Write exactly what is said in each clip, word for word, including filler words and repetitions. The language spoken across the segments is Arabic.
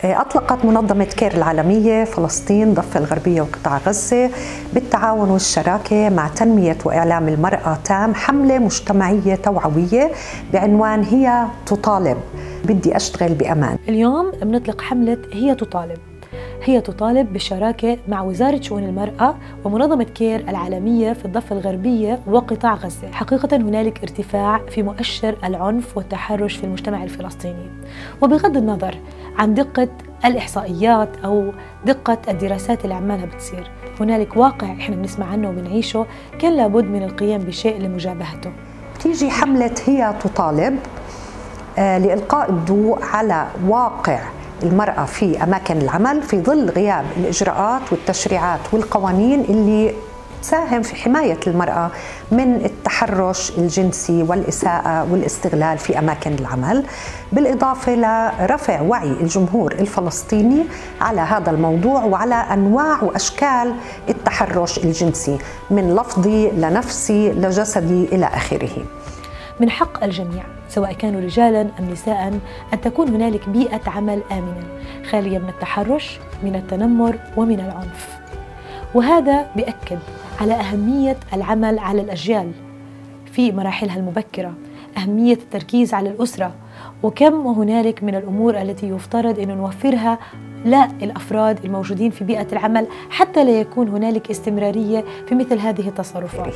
أطلقت منظمة كير العالمية فلسطين ضفة الغربية وقطاع غزة بالتعاون والشراكة مع تنمية وإعلام المرأة تام حملة مجتمعية توعوية بعنوان هي تطالب بدي أشتغل بأمان. اليوم بنطلق حملة هي تطالب. هي تطالب بالشراكة مع وزارة شؤون المرأة ومنظمة كير العالمية في الضفة الغربية وقطاع غزة. حقيقة هنالك ارتفاع في مؤشر العنف والتحرش في المجتمع الفلسطيني، وبغض النظر عن دقة الإحصائيات أو دقة الدراسات اللي عمالها بتصير، هنالك واقع إحنا بنسمع عنه وبنعيشه كان لابد من القيام بشيء لمجابهته. تيجي حملة هي تطالب آه لإلقاء الضوء على واقع المرأة في أماكن العمل في ظل غياب الإجراءات والتشريعات والقوانين اللي تساهم في حماية المرأة من التحرش الجنسي والإساءة والاستغلال في أماكن العمل، بالإضافة لرفع وعي الجمهور الفلسطيني على هذا الموضوع وعلى أنواع وأشكال التحرش الجنسي من لفظي لنفسي لجسدي إلى آخره. من حق الجميع سواء كانوا رجالاً أم نساءً أن تكون هنالك بيئة عمل آمنة خالية من التحرش، من التنمر ومن العنف، وهذا بيأكد على أهمية العمل على الأجيال في مراحلها المبكرة، أهمية التركيز على الأسرة، وكم وهنالك من الأمور التي يفترض أن نوفرها للأفراد الموجودين في بيئة العمل حتى لا يكون هنالك استمرارية في مثل هذه التصرفات.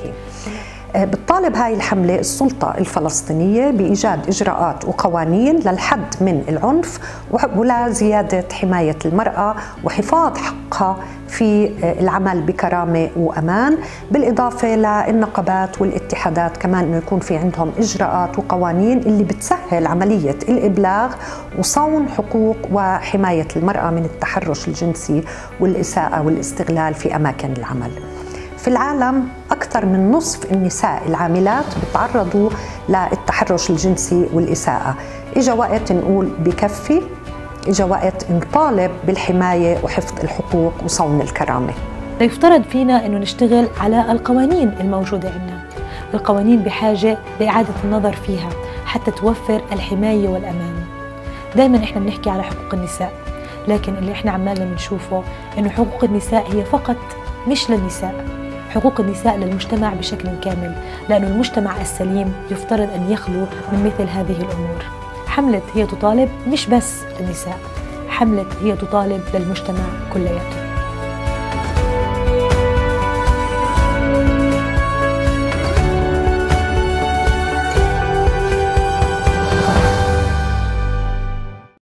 بتطالب هاي الحملة السلطة الفلسطينية بإيجاد إجراءات وقوانين للحد من العنف ولا زيادة حماية المرأة وحفاظ حقها في العمل بكرامة وأمان، بالإضافة للنقابات والاتحادات كمان إنه يكون في عندهم إجراءات وقوانين اللي بتسهل عملية الإبلاغ وصون حقوق وحماية المرأة من التحرش الجنسي والإساءة والاستغلال في أماكن العمل. في العالم أكثر من نصف النساء العاملات بتعرضوا للتحرش الجنسي والإساءة. إجا وقت نقول بكفي، إجا وقت نطالب بالحماية وحفظ الحقوق وصون الكرامة. يفترض فينا أنه نشتغل على القوانين الموجودة عندنا. القوانين بحاجة لإعادة النظر فيها حتى توفر الحماية والأمان. دائما إحنا بنحكي على حقوق النساء، لكن اللي إحنا عمالنا بنشوفه أنه حقوق النساء هي فقط مش للنساء، حقوق النساء للمجتمع بشكل كامل، لأن المجتمع السليم يفترض أن يخلو من مثل هذه الأمور. حملة هي تطالب مش بس للنساء، حملة هي تطالب للمجتمع كلياته.